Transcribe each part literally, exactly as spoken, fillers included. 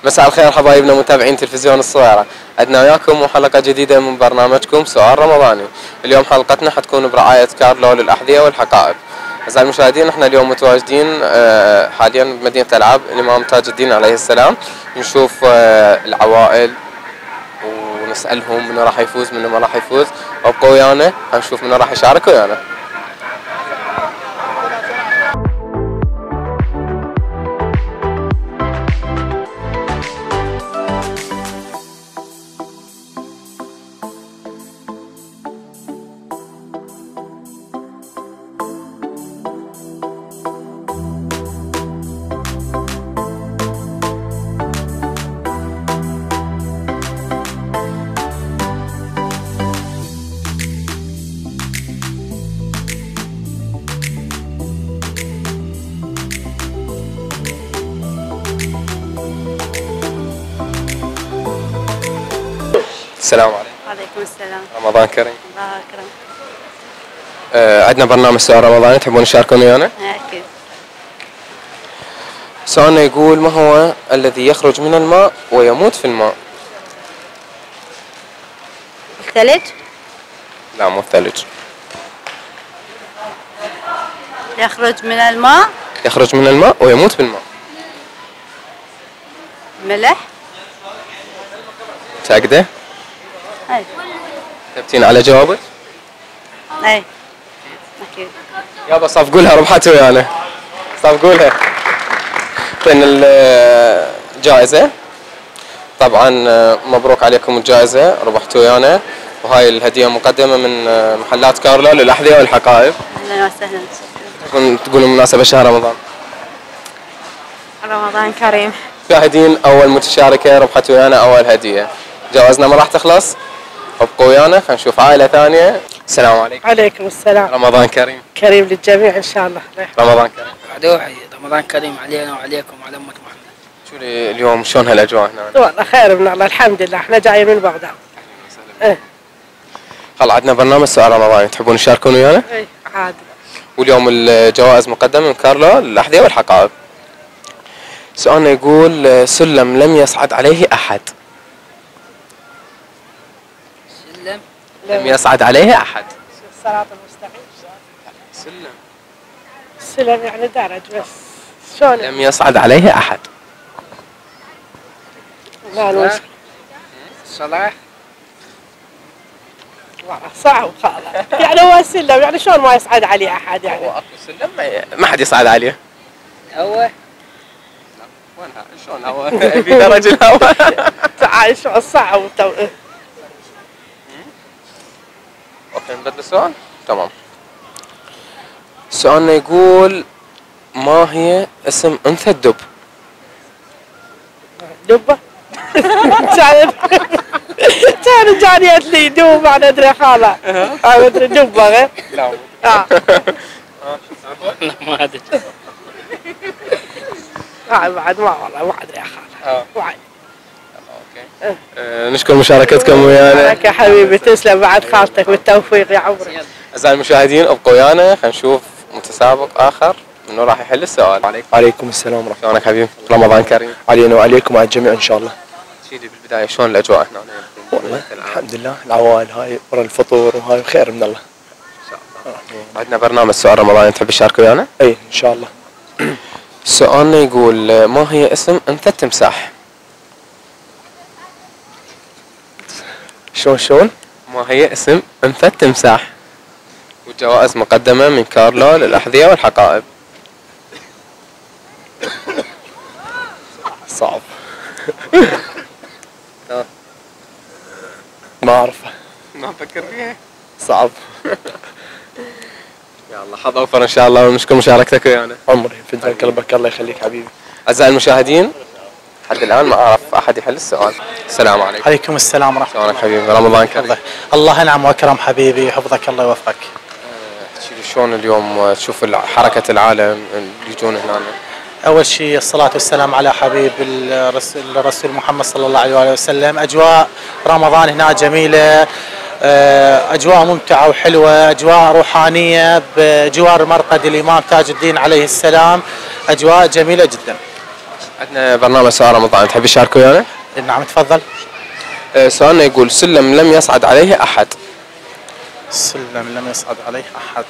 مساء الخير حبايبنا متابعين تلفزيون الصويرة، عدنا وياكم وحلقة جديدة من برنامجكم سؤال رمضاني. اليوم حلقتنا حتكون برعاية كارلو للأحذية والحقائب. أعزائي المشاهدين، احنا اليوم متواجدين حاليا بمدينة العاب الإمام تاج الدين عليه السلام، نشوف العوائل ونسألهم من راح يفوز من ما راح يفوز، وابقوا ويانا هنشوف من راح يشارك ويانا. السلام عليكم. وعليكم السلام. رمضان كريم. الله يكرمك. آه عندنا برنامج سؤال رمضاني، تحبون تشاركون ويانا؟ أكيد. سؤالنا يقول: ما هو الذي يخرج من الماء ويموت في الماء؟ الثلج؟ لا، مو الثلج. يخرج من الماء؟ يخرج من الماء ويموت في الماء. ملح؟ متأكدة؟ أي. ثبتين على جوابك؟ أي. أكيد. يابا صفقولها، ربحت ويانا. صفقولها. اعطينا الجائزة. طبعا مبروك عليكم الجائزة، ربحتوا ويانا، وهاي الهدية مقدمة من محلات كارلو للأحذية والحقائب. أهلا وسهلا. تقولون مناسبة شهر رمضان. رمضان كريم. مشاهدين، أول متشاركة ربحت ويانا أول هدية. جوازنا ما راح تخلص، ابقوا ويانا خلينا نشوف عائلة ثانية. السلام عليكم. عليكم السلام. رمضان كريم. كريم للجميع إن شاء الله. رمضان كريم. عدوحي، رمضان كريم علينا وعليكم وعلى أمة محمد. شو اليوم شلون هالأجواء هنا؟ والله خير من الله، الحمد لله، احنا جايين من بغداد. ايه. خل عندنا برنامج سؤال رمضاني، تحبون تشاركون ويانا؟ ايه عادي. واليوم الجوائز مقدمة من كارلو للأحذية والحقائب. سؤالنا يقول: سلم لم يصعد عليه أحد. سلم لم يصعد عليه أحد. الصراط المستقيم. سلم. السلم يعني درج بس. شلون؟ لم يصعد عليه أحد. لا نوصل. الصلاة. والله صعب خالص. يعني هو السلم، يعني شلون ما يصعد عليه أحد يعني؟ هو أكو سلم ما- ما حد يصعد عليه. هو وينها؟ شلون هو؟ في درج الهواء. تعال شو صعب تو. اوكي نبدل السؤال؟ تمام. سؤالنا يقول: ما هي اسم انثى الدب؟ دبة. كانت كانت جانيت لي دب، ما ندري خالة. ما ادري دبة غير. لا. اه. ما أدري. لا بعد ما والله ما ادري يا خالة. اه وعي. اوكي. آه، نشكر مشاركتكم ويانا. لك يا حبيبي، تسلم بعد خالتك بالتوفيق يا عمري. اعزائي المشاهدين، ابقوا ويانا خلينا نشوف متسابق اخر منو راح يحل السؤال. عليكم. عليكم السلام ورحمة الله. شلونك حبيبي؟ رمضان كريم علينا وعليكم وعلى الجميع إن شاء الله. سيدي بالبداية شلون الأجواء هنا؟ والله الحمد لله، العوائل هاي ورا الفطور وهاي خير من الله. إن شاء الله. عندنا برنامج سؤال رمضاني، تحب تشارك ويانا؟ اي ان شاء الله. سؤالنا يقول: ما هي اسم انثى التمساح؟ شلون شلون؟ ما هي اسم انثى التمساح؟ والجوائز مقدمة من كارلو للأحذية والحقائب. صعب. ما اعرفه. ما افكر فيها. صعب. يلا حظ اوفر ان شاء الله، ونشكر مشاركتك ويانا. عمري فداء قلبك، الله يخليك حبيبي. اعزائي المشاهدين، لحد الان ما اعرف احد يحل السؤال. السلام عليكم. عليكم السلام ورحمة الله. شلونك حبيبي؟ رمضان كريم. الله الله ينعم واكرم حبيبي، يحفظك الله يوفقك. احكي لي شلون اليوم تشوف حركة العالم اللي يجون هنا؟ أول شيء الصلاة والسلام على حبيب الرسول, الرسول محمد صلى الله عليه وآله وسلم. أجواء رمضان هنا جميلة، أجواء ممتعة وحلوة، أجواء روحانية بجوار مرقد الإمام تاج الدين عليه السلام، أجواء جميلة جدا. عندنا برنامج سؤال رمضان، تحب تشارك ويانا؟ نعم تفضل. آه، سؤالنا يقول سلم لم يصعد عليه أحد. سلم لم يصعد عليه أحد.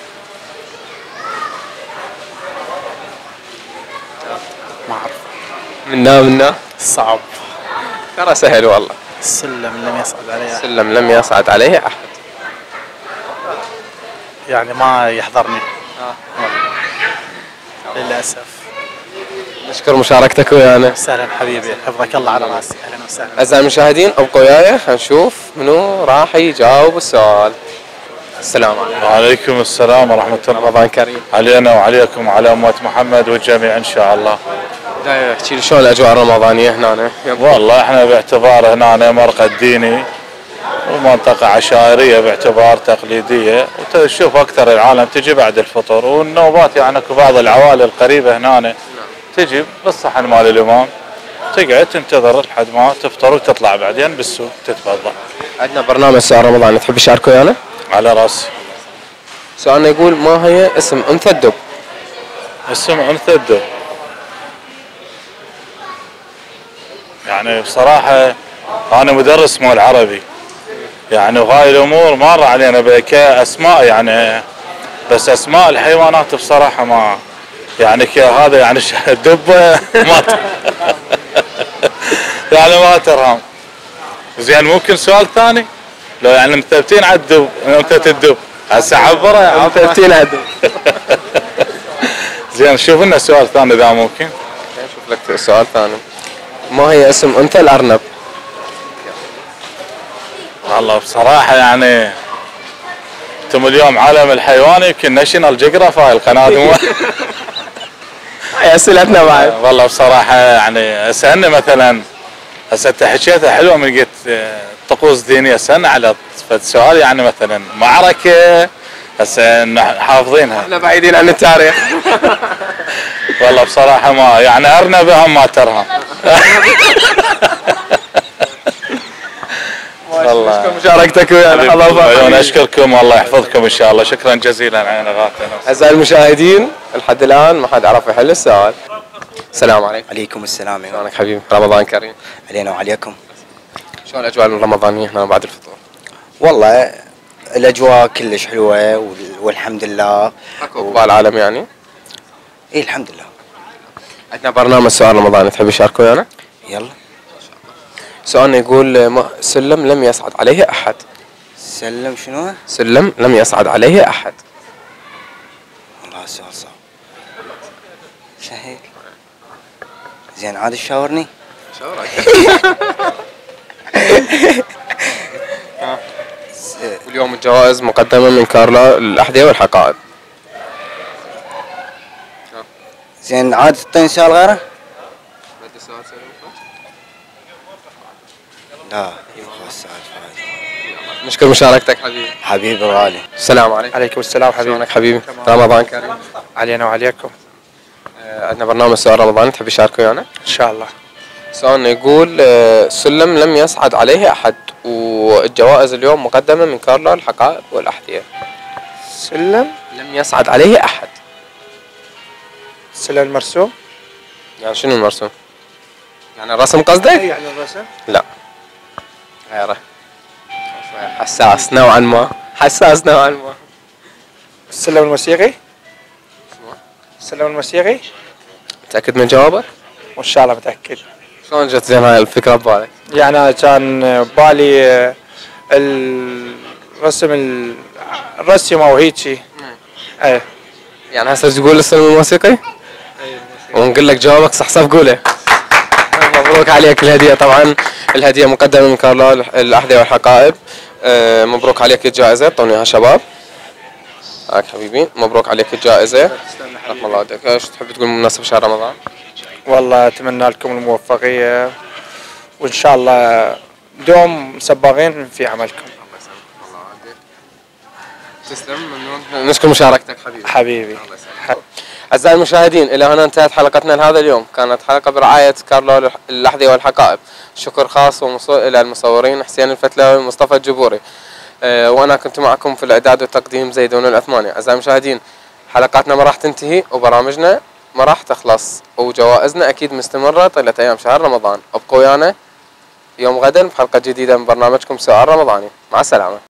ما أعرف. منا منا صعب. ترى سهل والله. سلم لم يصعد عليه أحد. سلم لم يصعد عليه أحد. يعني ما يحضرني. للأسف. نشكر مشاركتك ويانا. سهلا حبيبي، حفظك الله على راسي. أهلا وسهلا. أعزائي المشاهدين ابقوا وياي حنشوف منو راح يجاوب السؤال. السلام عليكم. وعليكم السلام ورحمة الله. رمضان كريم علينا وعليكم وعلى أمة محمد والجميع إن شاء الله. دا احكي لي شلون الأجواء الرمضانية هنا؟ والله احنا باعتبار هنا مرقد ديني ومنطقة عشائرية باعتبار تقليدية، وتشوف أكثر العالم تجي بعد الفطر، والنوبات يعني اكو بعض العوائل القريبة هنا تجي بالصحن مال الإمام تقعد تنتظر لحد ما تفطر وتطلع بعدين بالسوق تتفضل. عندنا برنامج سؤال رمضان، تحب تشارك ويانا؟ على راسي. سؤالنا يقول ما هي اسم أنثى الدب؟ اسم أنثى الدب يعني بصراحة أنا مدرس مال عربي يعني، وهاي الأمور مر علينا كأسماء يعني، بس أسماء الحيوانات بصراحة ما يعني هذا يعني الدب ما يعني ما ترهم. زين ممكن سؤال ثاني؟ لو يعني مثبتين على الدب، أنثى الدب هسه عبره مثبتين على الدب. زين شوف لنا سؤال ثاني إذا ممكن. نشوف لك سؤال ثاني. ما هي اسم أنثى الأرنب؟ والله بصراحة يعني انتم اليوم عالم الحيوان يمكن ناشونال جيوغرافي هاي القناة هاي أسئلتنا بعد. والله بصراحة يعني اسألني مثلا، هسه انت حكيتها حلوة من قلت طقوس دينية، اسألنا على سؤال يعني مثلا معركة هسه حافظينها. احنا بعيدين عن التاريخ. والله بصراحة ما يعني أرنبة هم ما ترهم. والله نشكر مشاركتك ويانا. الله يوفقك. انا اشكركم والله يحفظكم ان شاء الله. شكرا جزيلا على غاتنا. اعزائي المشاهدين لحد الان ما حد عرف يحل السؤال. السلام عليكم. عليكم السلام. شلونك حبيبي؟ رمضان كريم. علينا وعليكم. شلون الاجواء الرمضانيه هنا بعد الفطور؟ والله الاجواء كلش حلوه والحمد لله. اكو اقبال عالم يعني؟ اي الحمد لله. عندنا برنامج سؤال رمضاني، تحب تشارك ويانا؟ يلا. سؤالنا يقول ما سلم لم يصعد عليه احد. سلم شنو؟ سلم لم يصعد عليه احد. والله السؤال صعب. شهيك. زين عاد تشاورني؟ شاورك. اليوم الجوائز مقدمة من كارلا للأحذية والحقائب. زين عاد تعطيني سؤال غيره؟ لا نشكر مشاركتك حبيبي. حبيبي غالي. السلام عليكم. عليكم السلام حبيبي. شلونك حبيبي؟ رمضان كريم. علينا وعليكم. آه، عندنا برنامج سؤال رمضاني، تحب تشارك ويانا؟ ان شاء الله. سؤالنا يقول آه، سلم لم يصعد عليه أحد، والجوائز اليوم مقدمة من كارلا الحقائب والأحذية. سلم لم يصعد عليه أحد. سلم المرسوم؟ يعني شنو المرسوم؟ يعني الرسم قصدك؟ يعني الرسم؟ لا غيره. حساس نوعا ما، حساس نوعا ما. السلم الموسيقي؟ السلم الموسيقي؟ متأكد من جوابك؟ وان شاء الله متأكد. شلون جت زين هاي الفكرة ببالك؟ يعني أنا كان بالي الرسم ال- الرسمة وهيجي. ايه. يعني هسه تقول السلم الموسيقي؟ ونقول لك جوابك صح صح قوله. مبروك عليك الهدية. طبعا الهدية مقدمة من كارلا الأحذية والحقائب. آه، مبروك عليك الجائزة، اعطوني اياها شباب. هاك حبيبي مبروك عليك الجائزة. رحم الله والديك. ايش تحب تقول بمناسبة شهر رمضان؟ والله أتمنى لكم الموفقية وإن شاء الله دوم سباغين في عملكم. تسلم. ممنون. نشكر مشاركتك حبيبي. حبيبي. أعزائي المشاهدين إلى هنا انتهت حلقتنا لهذا اليوم. كانت حلقة برعاية كارلا الأحذية والحقائب. شكر خاص وموصول إلى المصورين حسين الفتلاوي ومصطفى الجبوري. أه وأنا كنت معكم في الإعداد والتقديم زيدون العثماني. أعزائي المشاهدين حلقاتنا ما راح تنتهي وبرامجنا ما راح تخلص، وجوائزنا أكيد مستمرة طيلة أيام شهر رمضان. ابقوا ويانا يوم غدا بحلقة جديدة من برنامجكم سؤال رمضاني. مع السلامة.